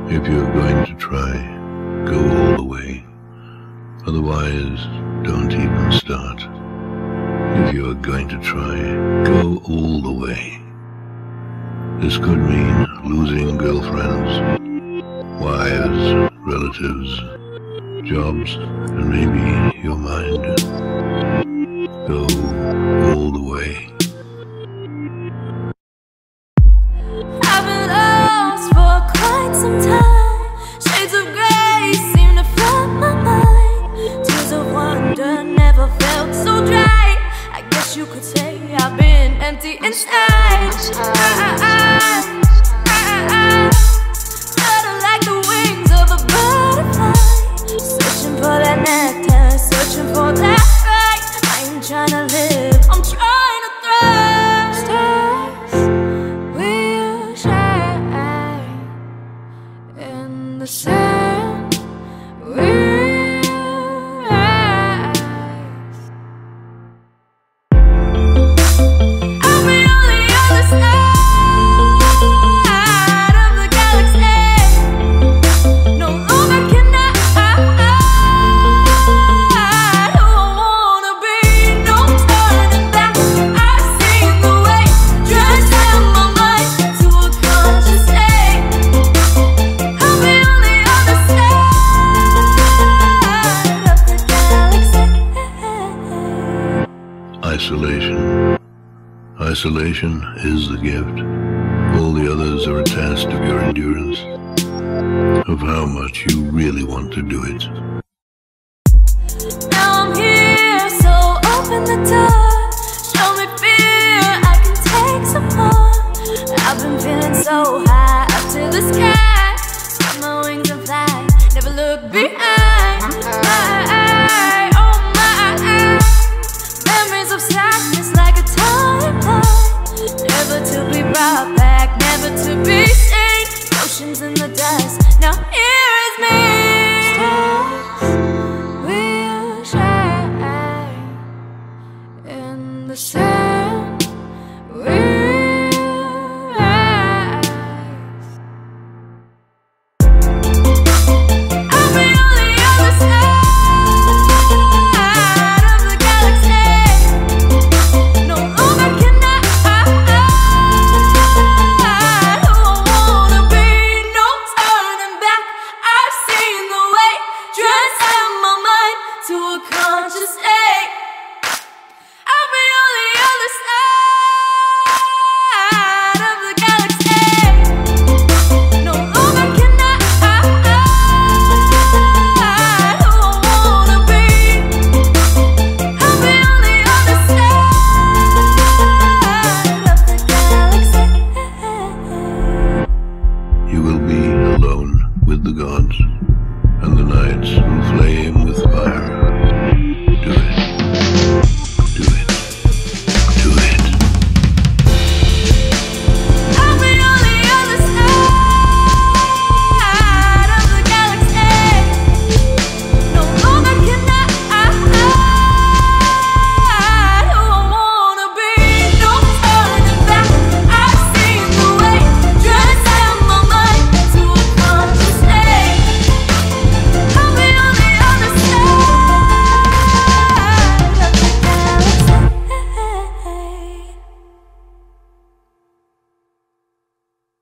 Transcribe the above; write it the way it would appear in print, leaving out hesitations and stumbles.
If you're going to try, go all the way. Otherwise, don't even start. If you're going to try, go all the way. This could mean losing girlfriends, wives, relatives, jobs, and maybe your mind. Go all the way. I've been lost for quite some time. Shades of grey seem to flood my mind. Tears of wonder never felt so dry. I guess you could say I've been empty inside. Flutter like the wings of a butterfly, searching for that nectar, searching for that right. I ain't trying to live, I'm trying to thrive. Stars will shine in the sun will rise. I'll be on the other side of the galaxy. No longer can I hide who I wanna be. No turning back. I've seen the way, transform my mind to a conscious state. I'll be on the other side of the galaxy. Isolation. Isolation is the gift. All the others are a test of your endurance, of how much you really want to do it. Now I'm here, so open the door. Show me fear, I can take some more. I've been feeling so high, up to the sky. Spread my wings and fly, never look behind. Oh my, memories of sadness like a timeline. Never to be brought back, never to be seen. Oceans in the dust, now here is me. Stars will shine in the sun will rise. I'll be on the other side of the galaxy. No longer can I hide who I wanna be. No turning back. I've seen the way, transform my mind to a conscious state. I'll be on the other side of the galaxy. No longer can I hide who I wanna be. I'll be on the other side of the galaxy. You will be alone with the gods, and the nights will flame with fire.